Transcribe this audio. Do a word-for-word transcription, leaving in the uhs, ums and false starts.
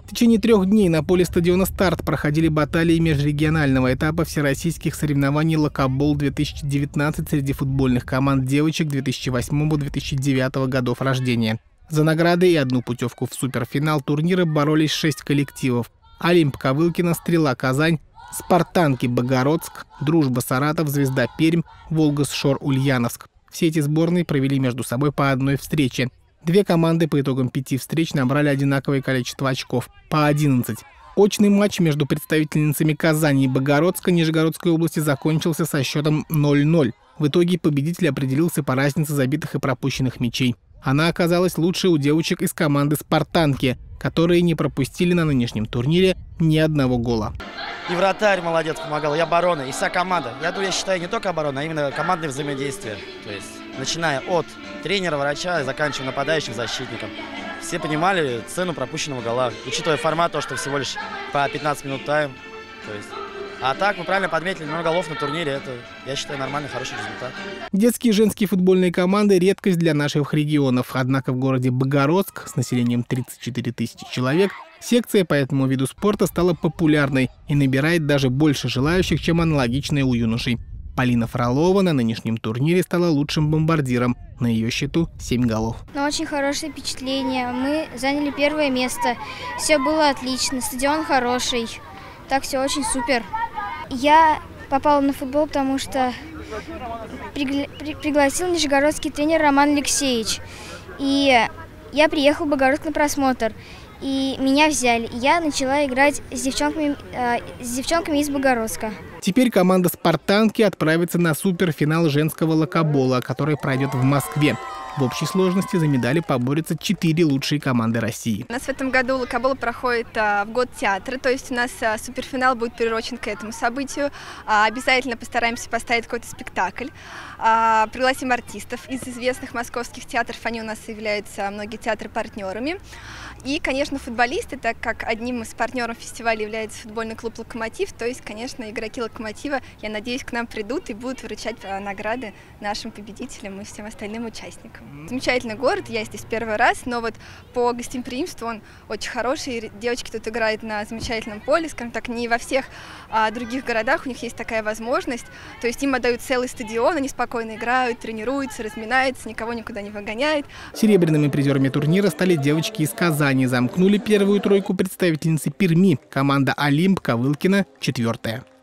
В течение трех дней на поле стадиона «Старт» проходили баталии межрегионального этапа всероссийских соревнований «Локобол-две тысячи девятнадцать» среди футбольных команд девочек две тысячи восьмого — две тысячи девятого годов рождения. За награды и одну путевку в суперфинал турнира боролись шесть коллективов: «Олимп» Ковылкино, «Стрела» Казань, «Спартанки» Богородск, «Дружба» Саратов, «Звезда» Пермь, «Волга-Сшор» Ульяновск. Все эти сборные провели между собой по одной встрече. Две команды по итогам пяти встреч набрали одинаковое количество очков – по одиннадцать. Очный матч между представительницами Казани и Богородска Нижегородской области закончился со счетом ноль ноль. В итоге победитель определился по разнице забитых и пропущенных мячей. Она оказалась лучшей у девочек из команды «Спартанки», которые не пропустили на нынешнем турнире ни одного гола. И вратарь молодец, помогал, и оборона, и вся команда. Я, я считаю, не только оборона, а именно командное взаимодействие. То есть, начиная от тренера, врача и заканчивая нападающим, защитником. Все понимали цену пропущенного гола, учитывая формат, то, что всего лишь по пятнадцать минут тайм. То есть, а так, вы правильно подметили, много голов на турнире, это, я считаю, нормальный, хороший результат. Детские и женские футбольные команды – редкость для наших регионов. Однако в городе Богородск с населением тридцать четыре тысячи человек секция по этому виду спорта стала популярной и набирает даже больше желающих, чем аналогичная у юношей. Полина Фролова на нынешнем турнире стала лучшим бомбардиром. На ее счету семь голов. Ну, очень хорошее впечатление. Мы заняли первое место. Все было отлично. Стадион хороший. Так все очень супер. Я попала на футбол, потому что пригла при пригласил нижегородский тренер Роман Алексеевич. И я приехал в Богородск на просмотр. И меня взяли. И я начала играть с девчонками, э, с девчонками из Богородска. Теперь команда «Спартанки» отправится на суперфинал женского локобола, который пройдет в Москве. В общей сложности за медали поборются четыре лучшие команды России. У нас в этом году локобол проходит а, в год театра, то есть у нас а, суперфинал будет приурочен к этому событию. А, обязательно постараемся поставить какой-то спектакль. А, пригласим артистов из известных московских театров, они у нас являются многие театры партнерами. И, конечно, футболисты, так как одним из партнеров фестиваля является футбольный клуб «Локомотив», то есть, конечно, игроки «Локомотива», я надеюсь, к нам придут и будут вручать награды нашим победителям и всем остальным участникам. Замечательный город, я здесь первый раз, но вот по гостеприимству он очень хороший. Девочки тут играют на замечательном поле, скажем так, не во всех а, других городах у них есть такая возможность. То есть им отдают целый стадион, они спокойно играют, тренируются, разминаются, никого никуда не выгоняют. Серебряными призерами турнира стали девочки из Казани. Замкнули первую тройку представительницы Перми. Команда «Олимп» Ковылкино четвертая.